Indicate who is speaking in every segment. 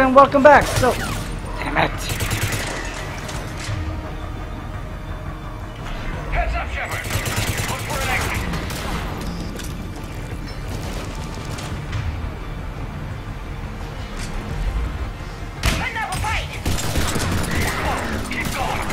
Speaker 1: Alright, and welcome back. So, damn it.
Speaker 2: Heads up, Shepard. Look for an exit. Another fight. Keep going.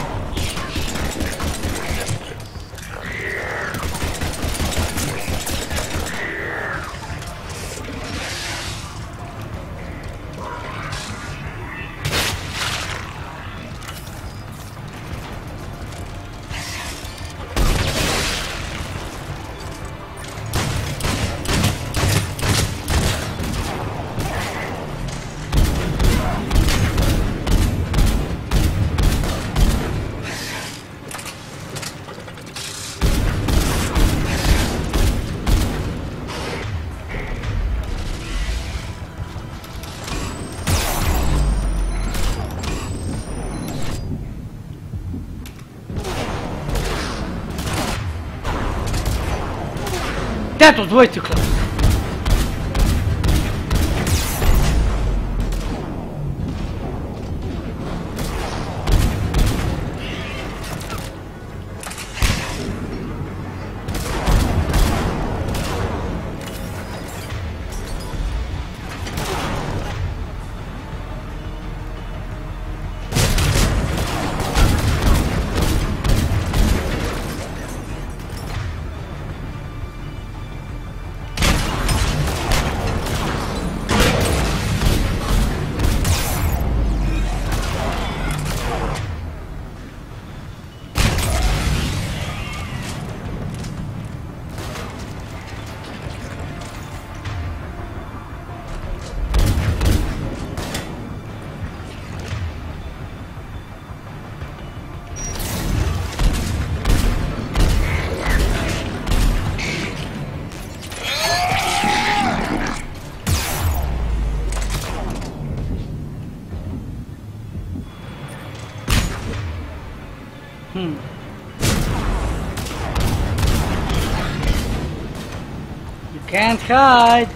Speaker 1: That was way too close. You can't hide.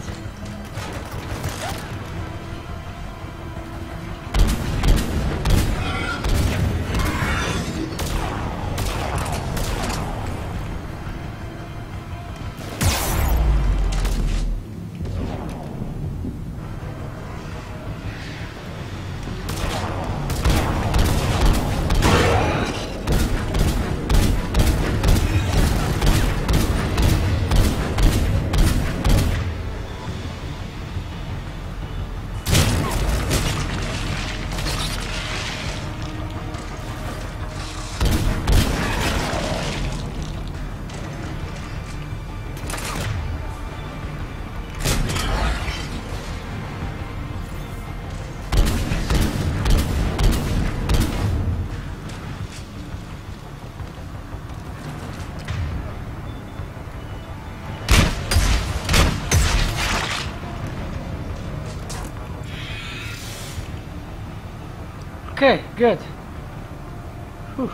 Speaker 1: Okay, good. Whew.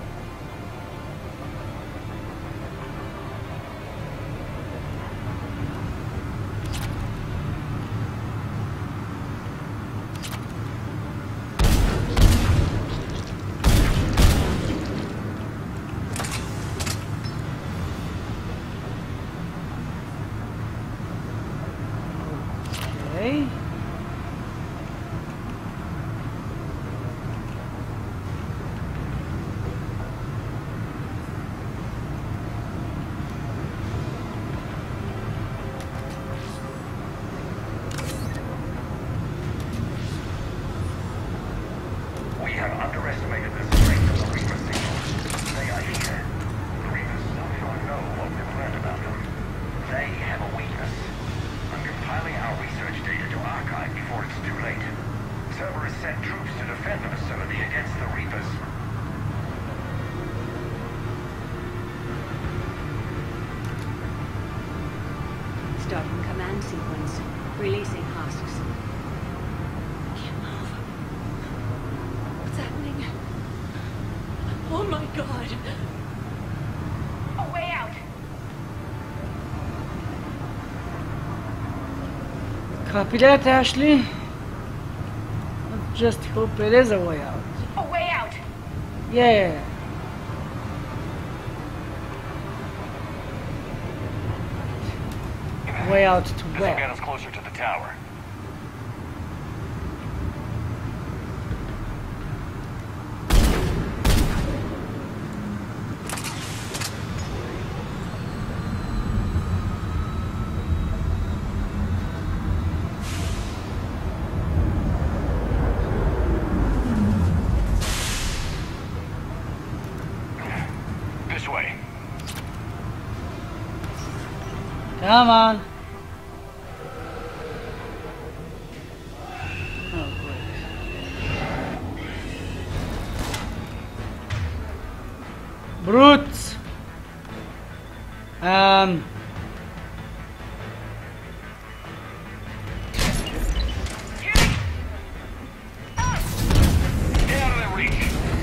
Speaker 1: Okay.
Speaker 2: We have underestimated the strength of the Reaper signals. They are here. The Reapers still don't know what we've learned about them. They have a weakness. I'm compiling our research data to archive before it's too late. Cerberus sent troops to defend the facility against the Reapers.
Speaker 3: Starting command sequence. Releasing husks. Can't move. What's happening? Oh my god!
Speaker 4: A way out.
Speaker 1: Copy that, Ashley. just hope it is a way out.
Speaker 3: A way out.
Speaker 1: Yeah. Way out to
Speaker 2: This will
Speaker 1: where?
Speaker 2: get us closer to the tower. This way.
Speaker 1: Come on. Oh, great. Brutes.
Speaker 2: Get out of their reach.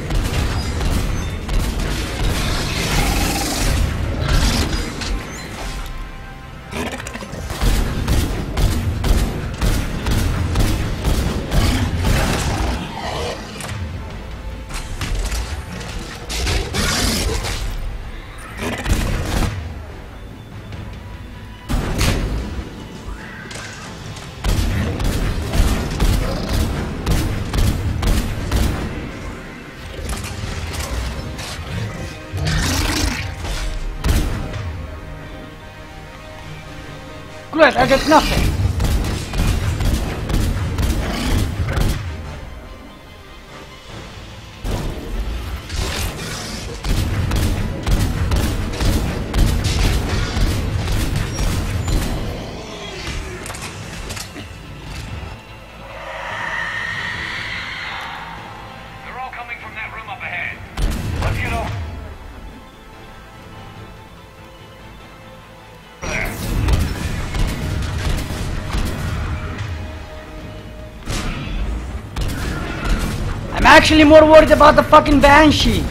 Speaker 1: Great, I get nothing.
Speaker 2: They're all coming from that room up ahead. Let's get over there.
Speaker 1: I'm actually more worried about the fucking Banshee.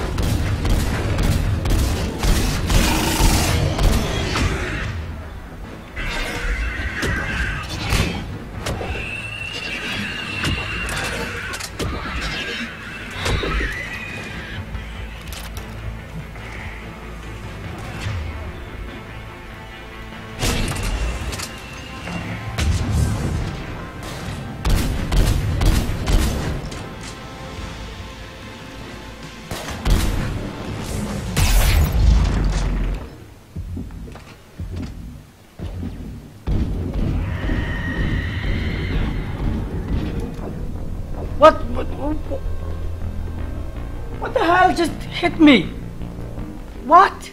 Speaker 1: What the hell just hit me? What?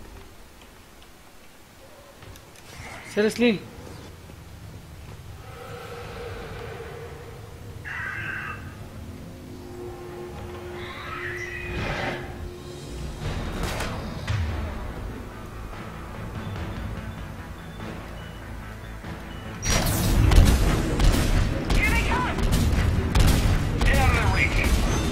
Speaker 1: Seriously?
Speaker 2: Get out of their reach.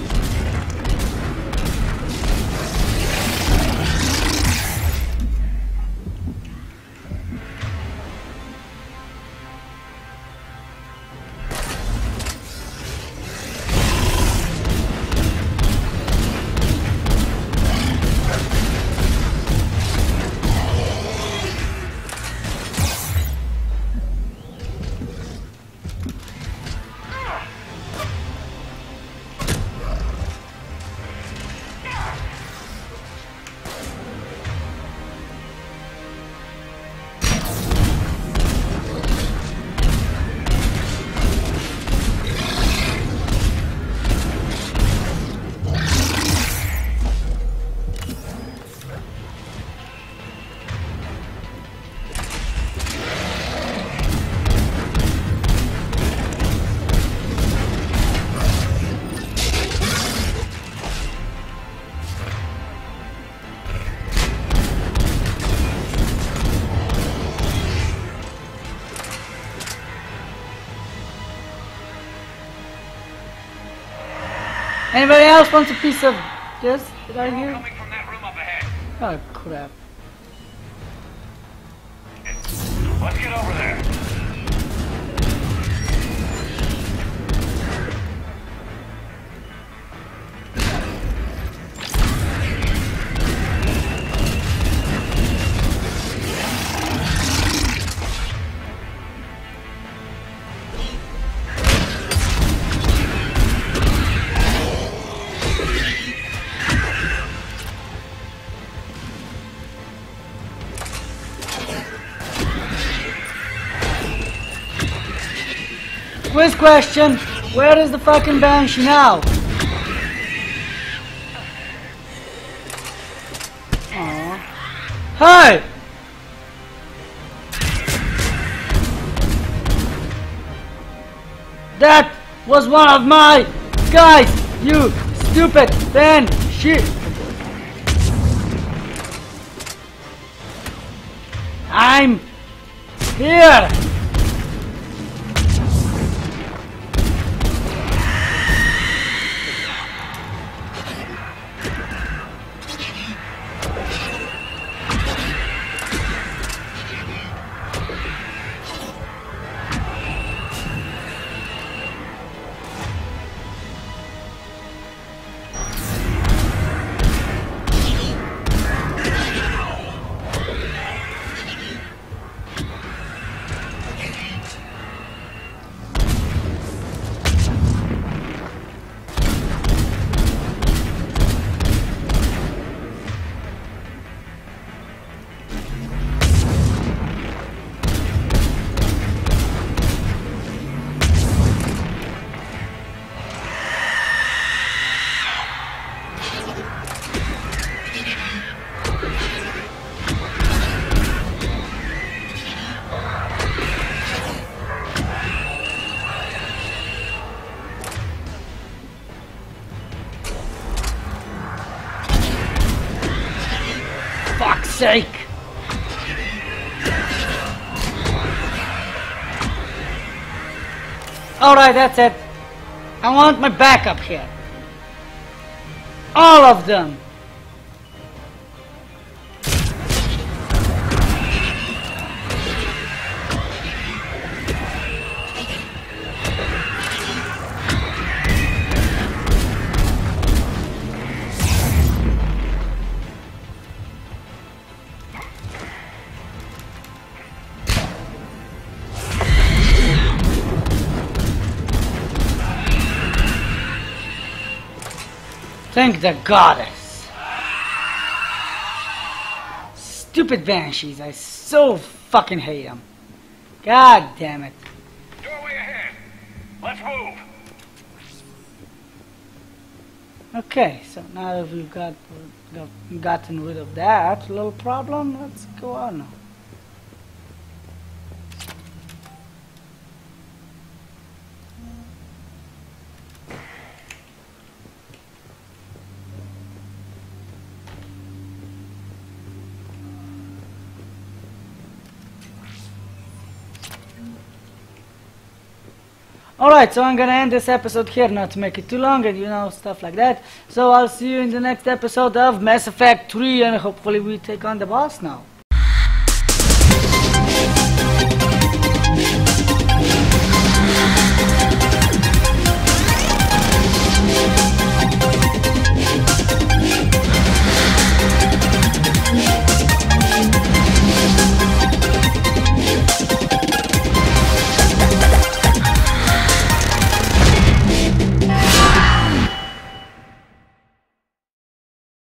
Speaker 1: Anybody else wants a piece of this right here?
Speaker 2: Coming from that room up ahead.
Speaker 1: Oh crap.
Speaker 2: Let's get over there.
Speaker 1: Quiz question. Where is the fucking Banshee now? Aww. Hey! That was one of my guys, you stupid Banshee! I'm here! Fuck's sake! Alright, that's it. I want my backup here. All of them. Thank the goddess. Stupid banshees, I so fucking hate them. God damn it.
Speaker 2: Doorway ahead. Let's move.
Speaker 1: Okay, so now that we've gotten rid of that little problem, let's go on now. Alright, so I'm gonna end this episode here, not to make it too long and stuff like that. So I'll see you in the next episode of Mass Effect 3 and hopefully we take on the boss now.